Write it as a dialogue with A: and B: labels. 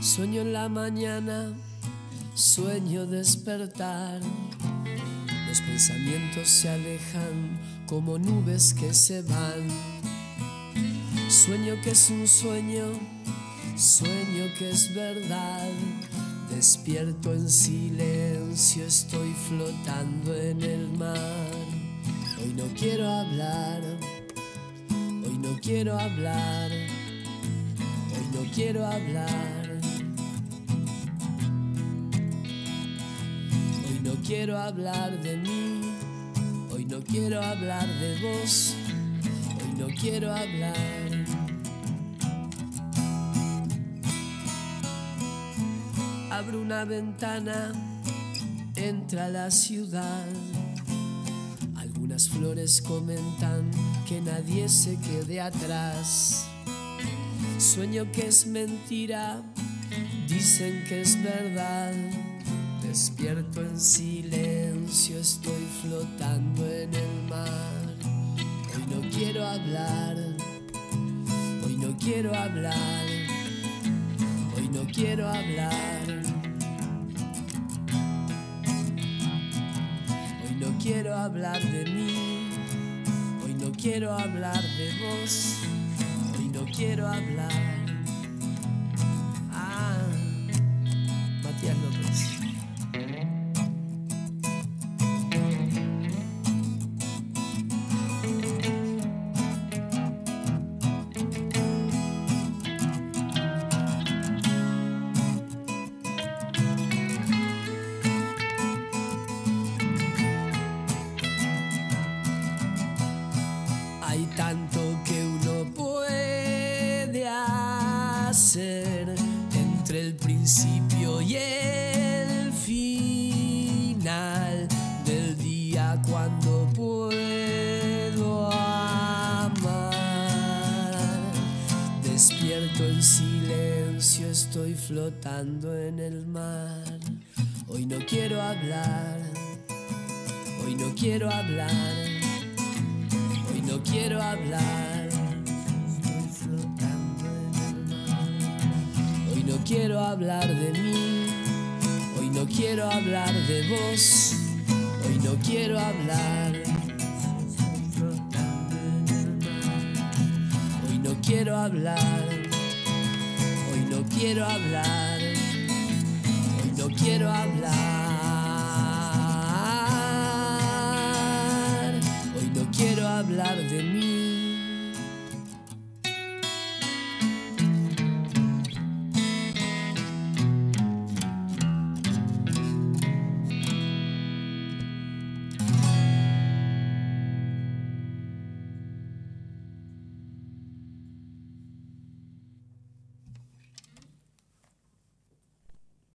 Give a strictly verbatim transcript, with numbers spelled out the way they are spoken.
A: Sueño en la mañana, sueño despertar. Los pensamientos se alejan como nubes que se van. Sueño que es un sueño, sueño que es verdad. Despierto en silencio, estoy flotando en el mar. Hoy no quiero hablar, hoy no quiero hablar, hoy no quiero hablar. Hoy no quiero hablar de mí, hoy no quiero hablar de vos, hoy no quiero hablar. Abro una ventana, entra la ciudad. Algunas flores comentan que nadie se quede atrás. Sueño que es mentira, dicen que es verdad. Despierto en silencio, estoy flotando en el mar. Hoy no quiero hablar, hoy no quiero hablar, hoy no quiero hablar. Hoy no quiero hablar de mí, hoy no quiero hablar de vos, hoy no quiero hablar. Ah, Matías López. Hay tanto que uno puede hacer entre el principio y el final del día cuando puedo amar. Despierto en silencio, estoy flotando en el mar. Hoy no quiero hablar, hoy no quiero hablar. Hoy no quiero hablar, estoy flotando en el mar. Hoy no quiero hablar de mí, hoy no quiero hablar de vos, hoy no quiero hablar, estoy flotando en el mar. Hoy no quiero hablar, hoy no quiero hablar, hoy no quiero hablar.